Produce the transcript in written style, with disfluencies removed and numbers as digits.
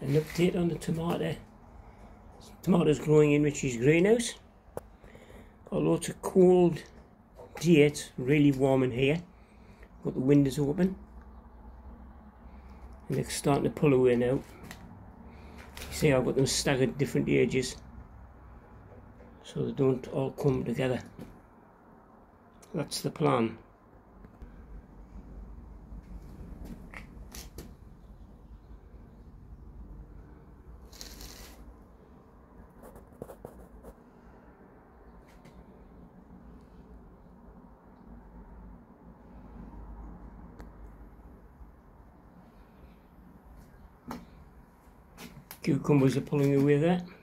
An update on the tomato. Tomatoes growing in Richie's greenhouse. Although it's a cold day, it's really warm in here. Got the windows open. And they're starting to pull away now. You see I've got them staggered different ages, so they don't all come together. That's the plan. Cucumbers are pulling away there.